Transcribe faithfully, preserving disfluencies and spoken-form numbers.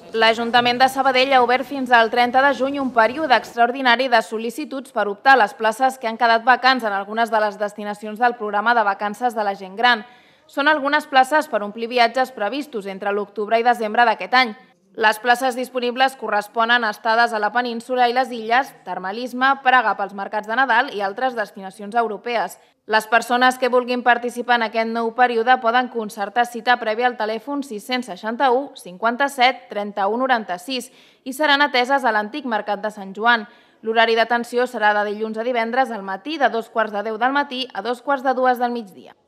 L'Ajuntament de Sabadell ha obert fins al trenta de juny un període extraordinari de sol·licituds per optar a les places que han quedat vacants en algunes de les destinacions del programa de vacances de la gent gran. Són algunes places per omplir viatges previstos entre l'octubre i desembre d'aquest any. Les places disponibles corresponen a estades a la península i les illes, termalisme, Praga pels mercats de Nadal i altres destinacions europees. Les persones que vulguin participar en aquest nou període poden concertar cita prèvia al telèfon sis-cents seixanta-u cinquanta-set trenta-u noranta-sis i seran ateses a l'antic Mercat de Sant Joan. L'horari d'atenció serà de dilluns a divendres al matí de dos quarts de deu del matí a dos quarts de dues del migdia.